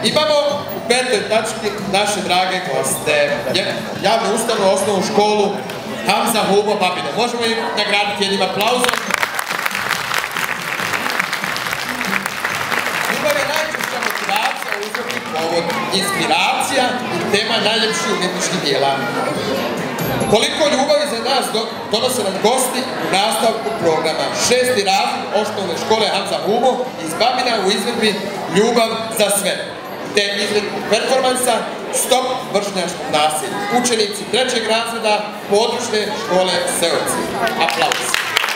Imamo u petoj tački naše drage goste. Javnu ustanovu, osnovnu školu Hamza Hubo Babino. Možemo ih nagraditi jednim aplauzom. Ljubav je najčešća motivacija, uzročni povod, inspiracija i tema najljepših umjetničkih dijela. Koliko ljubavi za nas donose nam gosti u nastavku programa. 6. razred osnovne škole Hamza Hubo iz Babina u izvedbi Ljubav za sve. Te izvedbu performansa Stop vršnjačkom nasilju. Učenici 3. razreda područne škole Seoci. Aplauz.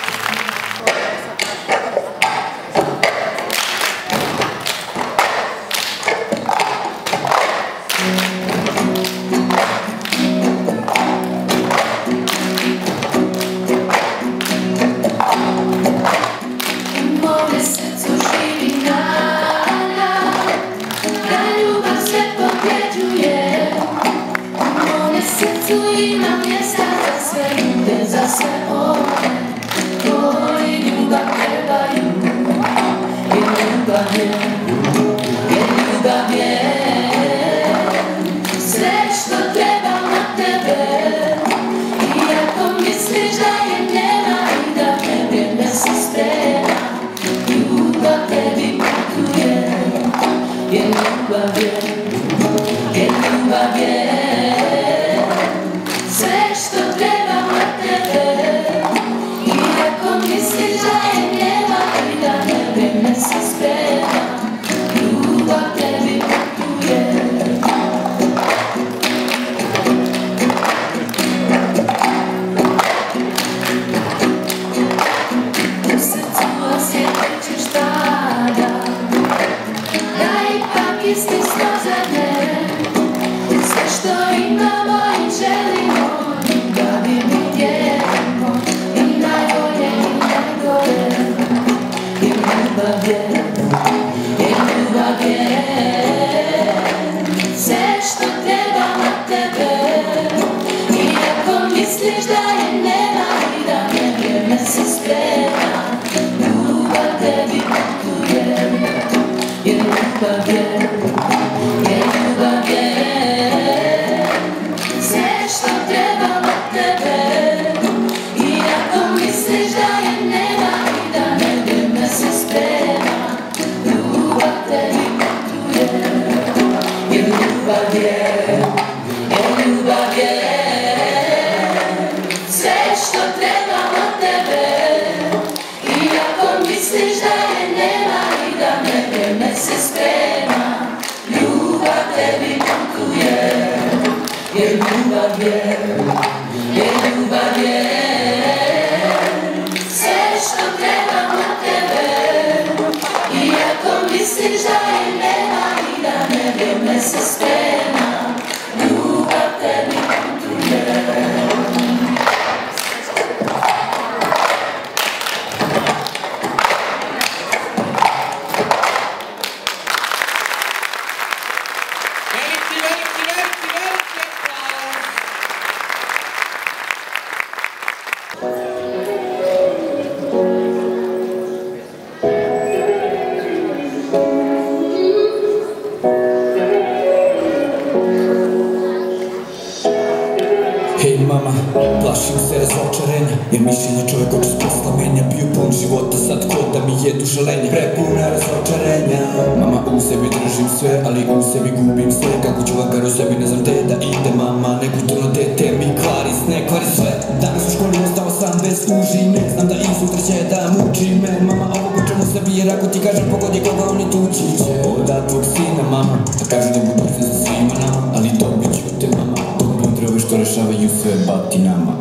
Plašim se razočarenja, jer mišljenja čovjek oči s posla menja. Bio pun života, sad ko da mi jedu žalenja. Prepuna razočarenja. Mama, u sebi držim sve, ali u sebi gubim sve. Kako ću vakar u sebi, ne znam te da ide. Mama, nekulturno dete mi kvari sne, kvari sve. Danas u školi ostao sam bez užine. Znam da i sutra će da muči me. Mama, ovo počem u sebi, jer ako ti kažem pogodi koga oni tući će. Oda tvog sina, mama, da kažu da budu se za svima nama. Ali dobit ću te, mama, ove što rešavaju sve batinama.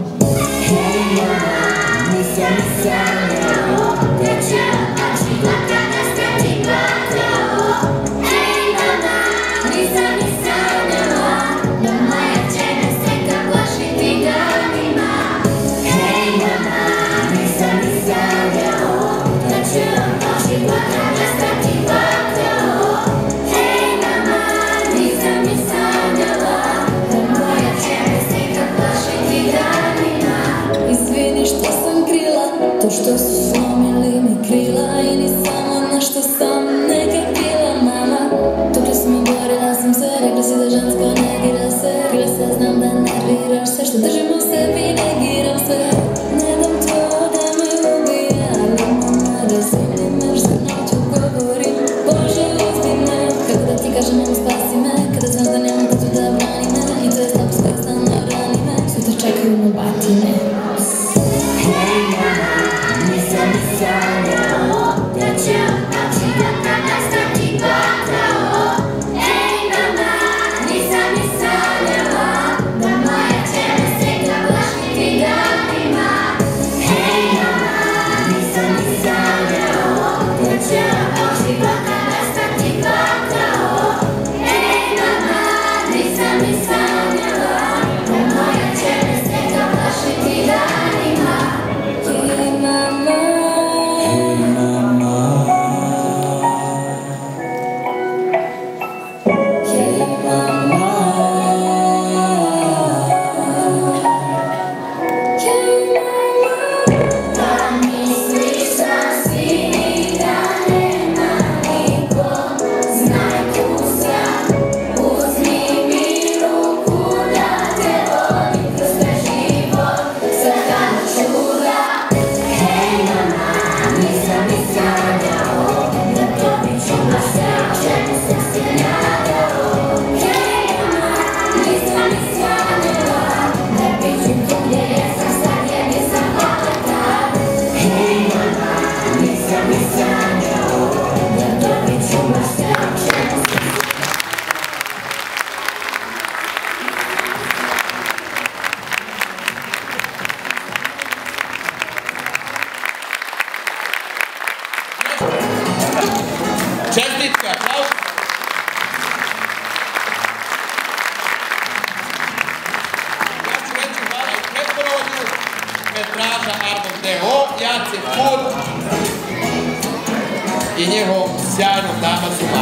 Hej mama, nisam ni sanjao da će naći vatra nastati vatrao. Hej mama, nisam ni sanjala da moja će me sveta plašiti danima. Hej mama, nisam ni sanjao da će naći vatra nastati vatrao. Hej mama, nisam ni sanjala da moja će me sveta plašiti danima. Izvini što sam krila to što su slomili mi krila i ni samo na što sam nekad bila mama. Tukli smo gore sanjao da će nam života nastati pakao. Ej mama, nisam ni sanjala da moja će me sretna plašiti danima. Ej mama, nisam ni sanjao da će nam života nastati pakao. Ej mama, nisam ni sanjala da moja će me sretna plašiti danima. Hej mama, Čestitke, aplauz. Ja ću reći hvala i preporodu metraža Arbor D.O. Jaci Put i njihovom sjajnom damasu